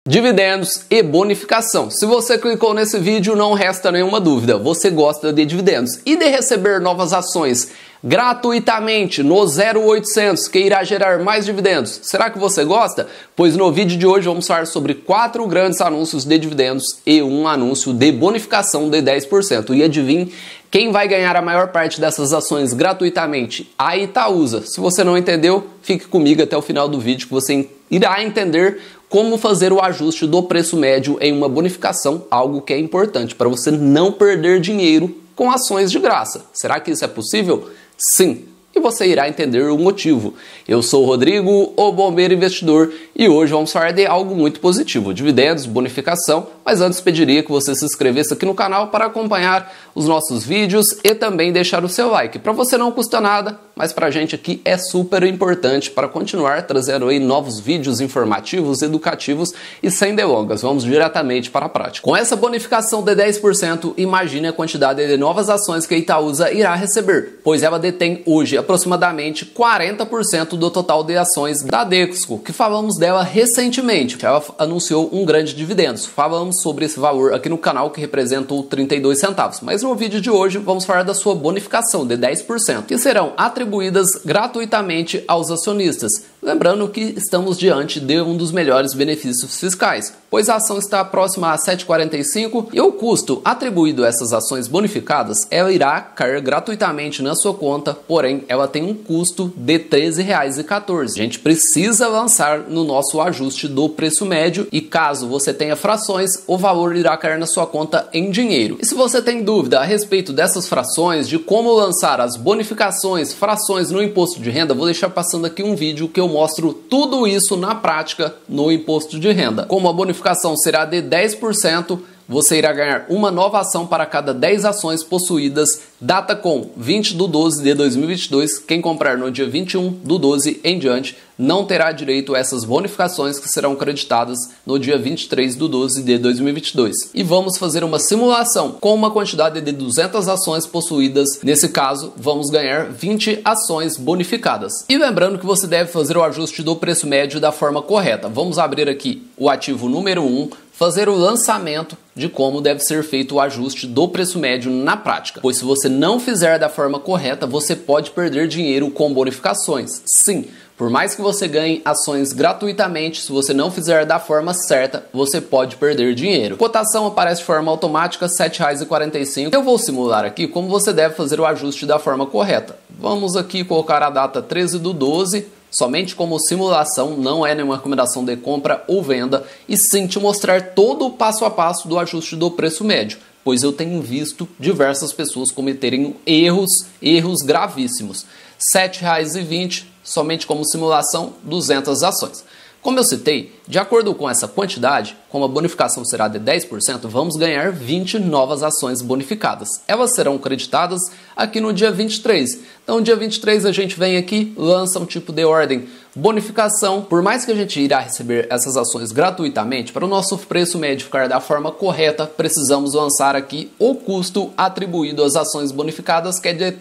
Dividendos e bonificação. Se você clicou nesse vídeo, não resta nenhuma dúvida, você gosta de dividendos e de receber novas ações gratuitamente no 0800, que irá gerar mais dividendos. Será que você gosta? Pois no vídeo de hoje vamos falar sobre 4 grandes anúncios de dividendos e um anúncio de bonificação de 10%. E adivinhe quem vai ganhar a maior parte dessas ações gratuitamente? A Itaúsa. Se você não entendeu, fique comigo até o final do vídeo que você irá entender como fazer o ajuste do preço médio em uma bonificação, algo que é importante para você não perder dinheiro com ações de graça. Será que isso é possível? Sim. E você irá entender o motivo. Eu sou o Rodrigo, o Bombeiro Investidor, e hoje vamos falar de algo muito positivo, dividendos, bonificação, mas antes pediria que você se inscrevesse aqui no canal para acompanhar os nossos vídeos e também deixar o seu like. Para você não custa nada, mas para a gente aqui é super importante para continuar trazendo aí novos vídeos informativos, educativos e sem delongas. Vamos diretamente para a prática. Com essa bonificação de 10%, imagine a quantidade de novas ações que a Itaúsa irá receber, pois ela detém hoje aproximadamente 40% do total de ações da Dexco, que falamos dela recentemente. Ela anunciou um grande dividendos. Falamos sobre esse valor aqui no canal, que representou 32 centavos. Mas no vídeo de hoje vamos falar da sua bonificação de 10%, que serão atribuídas gratuitamente aos acionistas. Lembrando que estamos diante de um dos melhores benefícios fiscais, pois a ação está próxima a 7,45 e o custo atribuído a essas ações bonificadas, ela irá cair gratuitamente na sua conta, porém ela tem um custo de R$ 13,14. A gente precisa lançar no nosso ajuste do preço médio e caso você tenha frações, o valor irá cair na sua conta em dinheiro. E se você tem dúvida a respeito dessas frações, de como lançar as bonificações, frações no imposto de renda, vou deixar passando aqui um vídeo que eu mostro tudo isso na prática no imposto de renda. Como a bonificação será de 10%, você irá ganhar uma nova ação para cada 10 ações possuídas, data com 20/12 de 2022. Quem comprar no dia 21/12 em diante não terá direito a essas bonificações que serão creditadas no dia 23/12 de 2022. E vamos fazer uma simulação com uma quantidade de 200 ações possuídas. Nesse caso, vamos ganhar 20 ações bonificadas. E lembrando que você deve fazer o ajuste do preço médio da forma correta. Vamos abrir aqui o ativo número 1, fazer o lançamento de como deve ser feito o ajuste do preço médio na prática. Pois se você não fizer da forma correta, você pode perder dinheiro com bonificações. Sim, por mais que você ganhe ações gratuitamente, se você não fizer da forma certa, você pode perder dinheiro. Cotação aparece de forma automática, R$ 7,45. Eu vou simular aqui como você deve fazer o ajuste da forma correta. Vamos aqui colocar a data 13/12, somente como simulação, não é nenhuma recomendação de compra ou venda, e sim te mostrar todo o passo a passo do ajuste do preço médio, pois eu tenho visto diversas pessoas cometerem erros gravíssimos. R$ 7,20, somente como simulação, 200 ações. Como eu citei, de acordo com essa quantidade, como a bonificação será de 10%, vamos ganhar 20 novas ações bonificadas. Elas serão creditadas aqui no dia 23. Então, no dia 23 a gente vem aqui, lança um tipo de ordem, bonificação. Por mais que a gente irá receber essas ações gratuitamente, para o nosso preço médio ficar da forma correta, precisamos lançar aqui o custo atribuído às ações bonificadas, que é de R$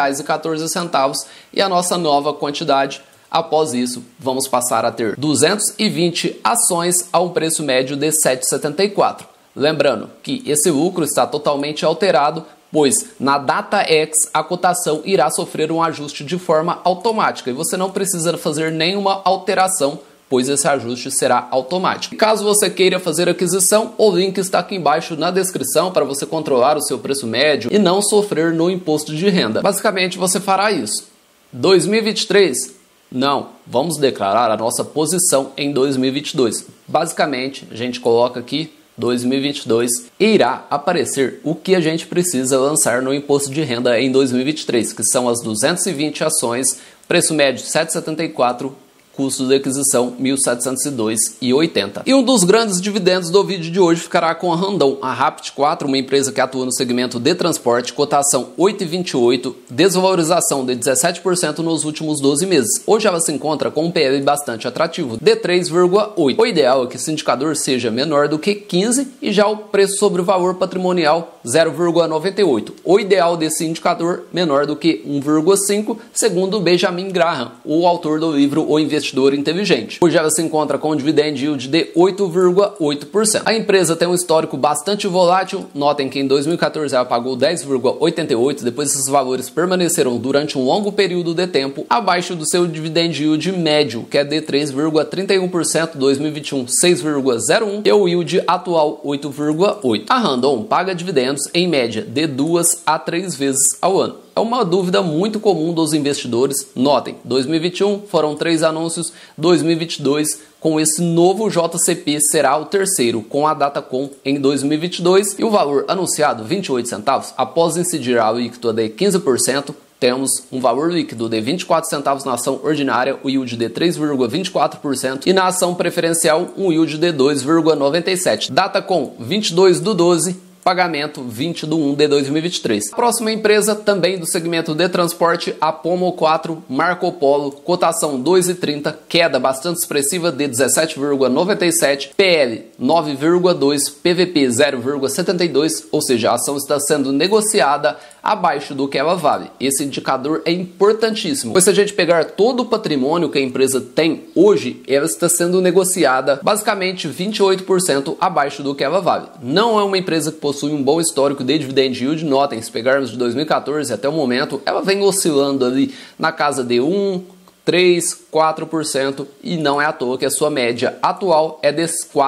13,14, e a nossa nova quantidade. Após isso, vamos passar a ter 220 ações a um preço médio de R$ 7,74. Lembrando que esse lucro está totalmente alterado, pois na data X a cotação irá sofrer um ajuste de forma automática e você não precisa fazer nenhuma alteração, pois esse ajuste será automático. Caso você queira fazer aquisição, o link está aqui embaixo na descrição para você controlar o seu preço médio e não sofrer no imposto de renda. Basicamente você fará isso. 2023... Não, vamos declarar a nossa posição em 2022. Basicamente, a gente coloca aqui 2022 e irá aparecer o que a gente precisa lançar no imposto de renda em 2023, que são as 220 ações, preço médio R$ 7,74, custo de aquisição R$ 1.702,80. E um dos grandes dividendos do vídeo de hoje ficará com a Randon, a Rapid4, uma empresa que atua no segmento de transporte, cotação 8,28, desvalorização de 17% nos últimos 12 meses. Hoje ela se encontra com um PL bastante atrativo, de 3,8. O ideal é que esse indicador seja menor do que 15 e já o preço sobre o valor patrimonial 0,98. O ideal desse indicador menor do que 1,5, segundo Benjamin Graham, o autor do livro O Investimento investidor inteligente. Hoje ela se encontra com um dividend yield de 8,8%. A empresa tem um histórico bastante volátil. Notem que em 2014 ela pagou 10,88, depois esses valores permaneceram durante um longo período de tempo abaixo do seu dividend yield médio, que é de 3,31%, 2021 6,01% e o yield atual 8,8%. A Randon paga dividendos em média de 2 a 3 vezes ao ano. É uma dúvida muito comum dos investidores. Notem, 2021 foram 3 anúncios, 2022 com esse novo JCP será o terceiro, com a Datacom em 2022 e o valor anunciado 28 centavos, após incidir a alíquota de 15%, temos um valor líquido de 24 centavos na ação ordinária, o yield de 3,24% e na ação preferencial um yield de 2,97%. Datacom 22/12, pagamento 20/1 de 2023. A próxima empresa, também do segmento de transporte, a Pomo 4 Marco Polo, cotação 2,30, queda bastante expressiva de 17,97, PL 9,2, PVP 0,72, ou seja, a ação está sendo negociada abaixo do que ela vale. Esse indicador é importantíssimo, pois se a gente pegar todo o patrimônio que a empresa tem hoje, ela está sendo negociada basicamente 28% abaixo do que ela vale. Não é uma empresa que possui um bom histórico de dividend yield. Notem, se pegarmos de 2014 até o momento, ela vem oscilando ali na casa de 1%, 3%, 4% e não é à toa que a sua média atual é de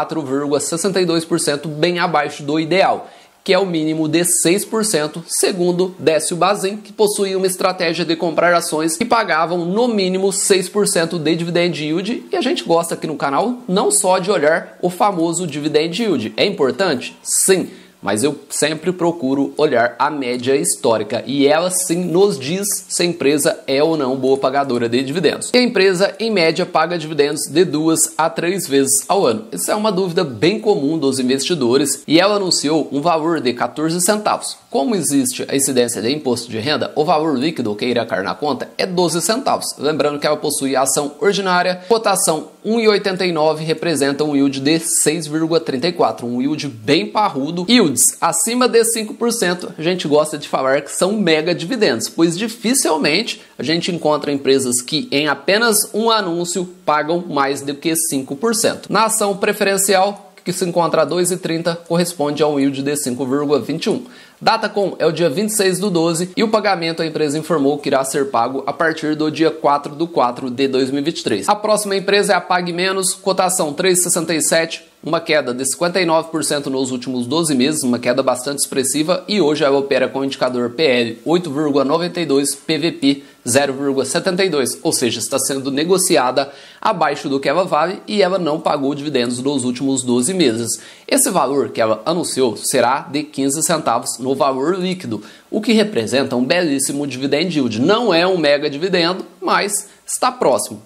4,62%, bem abaixo do ideal, que é o mínimo de 6%, segundo Décio Bazin, que possui uma estratégia de comprar ações que pagavam no mínimo 6% de dividend yield, e a gente gosta aqui no canal não só de olhar o famoso dividend yield. É importante? Sim. Mas eu sempre procuro olhar a média histórica e ela sim nos diz se a empresa é ou não boa pagadora de dividendos. E a empresa, em média, paga dividendos de 2 a 3 vezes ao ano. Essa é uma dúvida bem comum dos investidores e ela anunciou um valor de 14 centavos. Como existe a incidência de imposto de renda, o valor líquido que irá cair na conta é 12 centavos. Lembrando que ela possui a ação ordinária, cotação 1,89, representa um yield de 6,34, um yield bem parrudo. Yields acima de 5%, a gente gosta de falar que são mega dividendos, pois dificilmente a gente encontra empresas que em apenas um anúncio pagam mais do que 5%. Na ação preferencial, que se encontra a 2,30, corresponde a um yield de 5,21. Datacom é o dia 26/12 e o pagamento a empresa informou que irá ser pago a partir do dia 4/4 de 2023. A próxima empresa é a Pague Menos, cotação 3,67, uma queda de 59% nos últimos 12 meses, uma queda bastante expressiva, e hoje ela opera com o indicador PL 8,92, PVP 0,72, ou seja, está sendo negociada abaixo do que ela vale e ela não pagou dividendos nos últimos 12 meses. Esse valor que ela anunciou será de 15 centavos no valor líquido, o que representa um belíssimo dividend yield. Não é um mega dividendo, mas está próximo,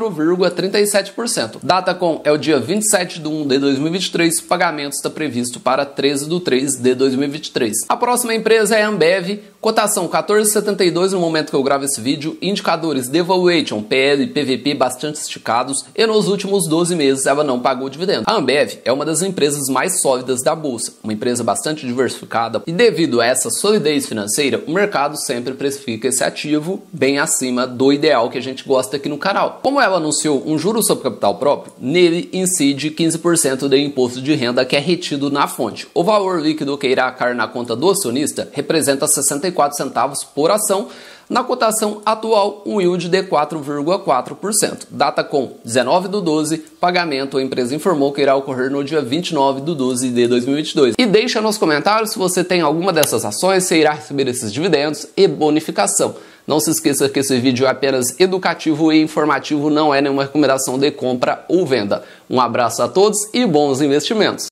4,37%. Datacom é o dia 27/1 de 2023, o pagamento está previsto para 13/3 de 2023. A próxima empresa é a Ambev, cotação 14,72 no momento que eu gravo esse vídeo, indicadores de valuation, PL e PVP bastante esticados, e nos últimos 12 meses ela não pagou dividendo. A Ambev é uma das empresas mais sólidas da bolsa, uma empresa bastante diversificada, e devido a essa solidez financeira, o mercado sempre precifica esse ativo bem acima do ideal que a gente gosta aqui no canal. Como ela anunciou um juro sobre capital próprio, nele incide 15% de imposto de renda que é retido na fonte. O valor líquido que irá cair na conta do acionista representa 64 centavos por ação. Na cotação atual, um yield de 4,4%. Datacom 19/12, pagamento a empresa informou que irá ocorrer no dia 29/12 de 2022. E deixa nos comentários se você tem alguma dessas ações, se irá receber esses dividendos e bonificação. Não se esqueça que esse vídeo é apenas educativo e informativo, não é nenhuma recomendação de compra ou venda. Um abraço a todos e bons investimentos!